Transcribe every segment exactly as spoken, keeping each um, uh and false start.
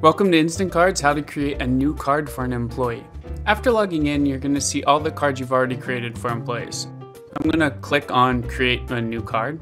Welcome to InstantCard's How to Create a New Card for an Employee. After logging in, you're going to see all the cards you've already created for employees. I'm going to click on Create a New Card.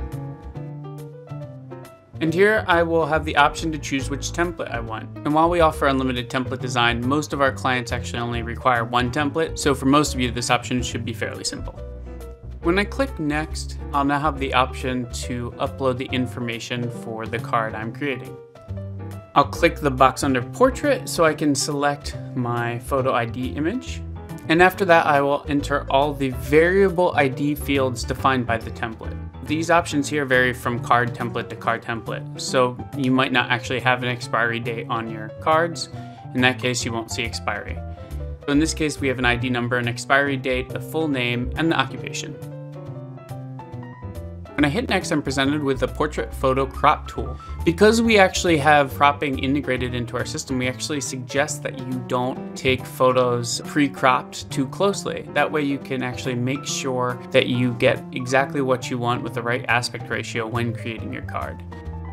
And here I will have the option to choose which template I want. And while we offer unlimited template design, most of our clients actually only require one template, so for most of you this option should be fairly simple. When I click Next, I'll now have the option to upload the information for the card I'm creating. I'll click the box under Portrait so I can select my photo I D image. And after that, I will enter all the variable I D fields defined by the template. These options here vary from card template to card template, so you might not actually have an expiry date on your cards. In that case, you won't see expiry. So in this case, we have an I D number, an expiry date, a full name, and the occupation. When I hit Next, I'm presented with the Portrait Photo Crop tool. Because we actually have cropping integrated into our system, we actually suggest that you don't take photos pre-cropped too closely. That way you can actually make sure that you get exactly what you want with the right aspect ratio when creating your card.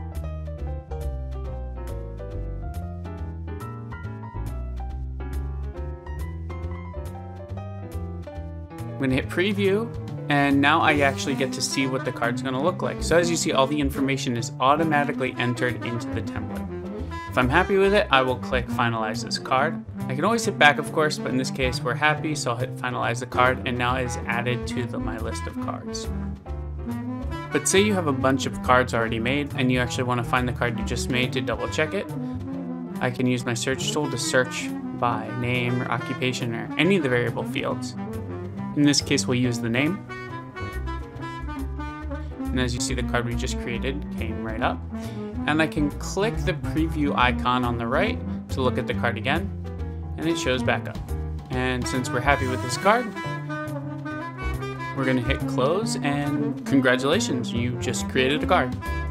I'm going to hit Preview. And now I actually get to see what the card's going to look like. So as you see, all the information is automatically entered into the template. If I'm happy with it, I will click Finalize this card. I can always hit back, of course, but in this case, we're happy, so I'll hit Finalize the card, and now it's added to the, my list of cards. But say you have a bunch of cards already made, and you actually want to find the card you just made to double check it. I can use my search tool to search by name or occupation or any of the variable fields. In this case, we'll use the name. And as you see, the card we just created came right up. And I can click the preview icon on the right to look at the card again, and it shows back up. And since we're happy with this card, we're gonna hit close, and congratulations, you just created a card.